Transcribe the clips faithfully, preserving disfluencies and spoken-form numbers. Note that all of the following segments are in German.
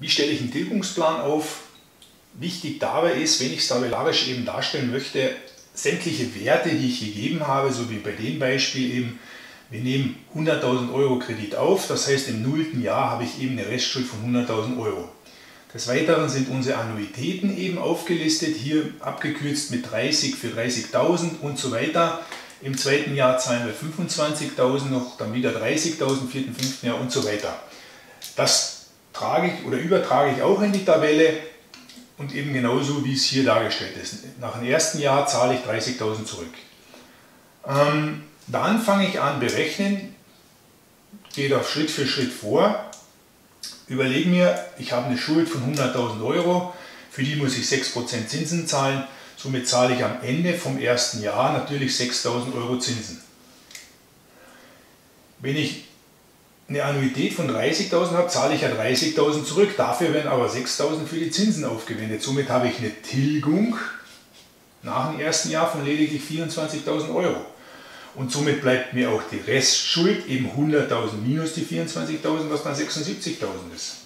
Wie stelle ich einen Tilgungsplan auf? Wichtig dabei ist, wenn ich es tabellarisch eben darstellen möchte, sämtliche Werte, die ich gegeben habe, so wie bei dem Beispiel eben, wir nehmen hunderttausend Euro Kredit auf, das heißt im nullten Jahr habe ich eben eine Restschuld von hunderttausend Euro. Des Weiteren sind unsere Annuitäten eben aufgelistet, hier abgekürzt mit dreißig für dreißigtausend und so weiter. Im zweiten Jahr zahlen wir fünfundzwanzigtausend noch, dann wieder dreißigtausend, im vierten, fünften Jahr und so weiter. Das trage ich oder übertrage ich auch in die Tabelle und eben genauso wie es hier dargestellt ist. Nach dem ersten Jahr zahle ich dreißigtausend zurück. Ähm, dann fange ich an berechnen, gehe da Schritt für Schritt vor, überlege mir, ich habe eine Schuld von hunderttausend Euro, für die muss ich sechs Prozent Zinsen zahlen, somit zahle ich am Ende vom ersten Jahr natürlich sechstausend Euro Zinsen. Wenn ich eine Annuität von dreißigtausend habe, zahle ich ja dreißigtausend zurück, dafür werden aber sechstausend für die Zinsen aufgewendet. Somit habe ich eine Tilgung nach dem ersten Jahr von lediglich vierundzwanzigtausend Euro. Und somit bleibt mir auch die Restschuld, eben hunderttausend minus die vierundzwanzigtausend, was dann sechsundsiebzigtausend ist.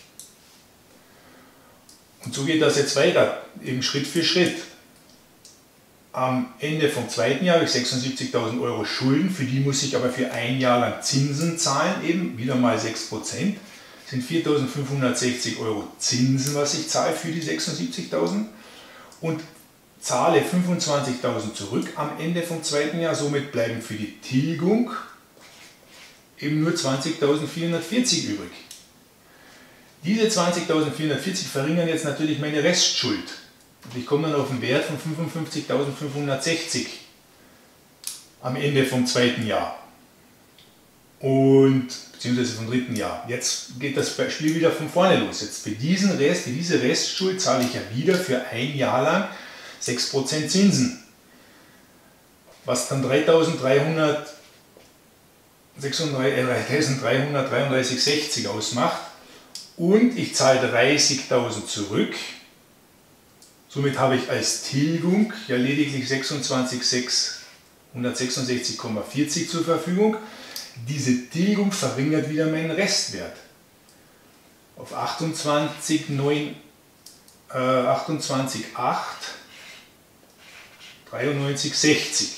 Und so geht das jetzt weiter, eben Schritt für Schritt. Am Ende vom zweiten Jahr habe ich sechsundsiebzigtausend Euro Schulden, für die muss ich aber für ein Jahr lang Zinsen zahlen, eben wieder mal sechs Prozent. Das sind viertausendfünfhundertsechzig Euro Zinsen, was ich zahle für die sechsundsiebzigtausend. Und zahle fünfundzwanzigtausend zurück am Ende vom zweiten Jahr, somit bleiben für die Tilgung eben nur zwanzigtausendvierhundertvierzig übrig. Diese zwanzigtausendvierhundertvierzig verringern jetzt natürlich meine Restschuld. Und ich komme dann auf einen Wert von fünfundfünfzigtausendfünfhundertsechzig am Ende vom zweiten Jahr. Und, beziehungsweise vom dritten Jahr. Jetzt geht das Spiel wieder von vorne los. Jetzt für diesen Rest, für diese Restschuld zahle ich ja wieder für ein Jahr lang sechs Prozent Zinsen. Was dann dreitausenddreihundertdreiunddreißig Komma sechzig ausmacht. Und ich zahle dreißigtausend zurück. Somit habe ich als Tilgung ja lediglich sechsundzwanzighundertsechsundsechzig Komma vierzig zur Verfügung. Diese Tilgung verringert wieder meinen Restwert auf achtundzwanzig Komma acht dreiundneunzig Komma sechzig.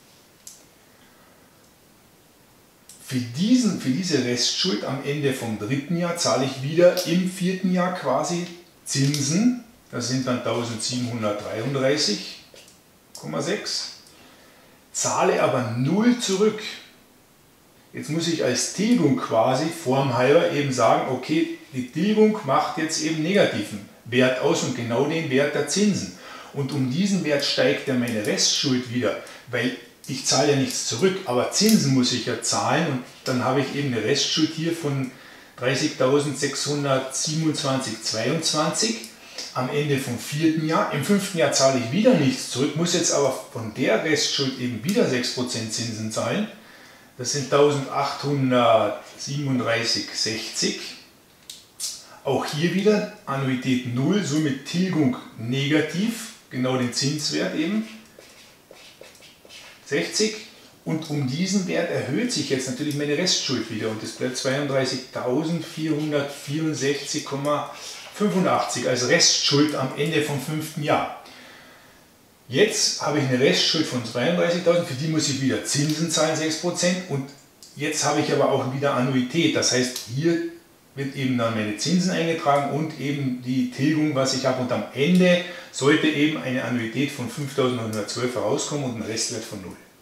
Für, diesen, für diese Restschuld am Ende vom dritten Jahr zahle ich wieder im vierten Jahr quasi Zinsen. Das sind dann eintausendsiebenhundertdreiunddreißig Komma sechs. Zahle aber null zurück. Jetzt muss ich als Tilgung quasi formhalber eben sagen, okay, die Tilgung macht jetzt eben negativen Wert aus und genau den Wert der Zinsen. Und um diesen Wert steigt ja meine Restschuld wieder, weil ich zahle ja nichts zurück, aber Zinsen muss ich ja zahlen und dann habe ich eben eine Restschuld hier von dreißigtausendsechshundertsiebenundzwanzig Komma zweiundzwanzig am Ende vom vierten Jahr. Im fünften Jahr zahle ich wieder nichts zurück, muss jetzt aber von der Restschuld eben wieder sechs Prozent Zinsen zahlen. Das sind eintausendachthundertsiebenunddreißig Komma sechzig. Auch hier wieder Annuität null, somit Tilgung negativ, genau den Zinswert eben, sechzig. Und um diesen Wert erhöht sich jetzt natürlich meine Restschuld wieder und es bleibt zweiunddreißigtausendvierhundertvierundsechzig Komma fünfundachtzig als Restschuld am Ende vom fünften Jahr. Jetzt habe ich eine Restschuld von zweiunddreißigtausend, für die muss ich wieder Zinsen zahlen, sechs Prozent. Und jetzt habe ich aber auch wieder Annuität, das heißt, hier wird eben dann meine Zinsen eingetragen und eben die Tilgung, was ich habe. Und am Ende sollte eben eine Annuität von fünftausendneunhundertzwölf herauskommen und ein Restwert von null.